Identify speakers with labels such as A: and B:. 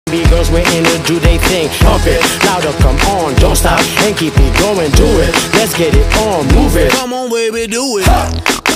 A: B girls waiting to do they thing. Pump it, louder, come on, don't stop, and keep it going, do it. Let's get it on, move it.
B: Come on, baby, do it.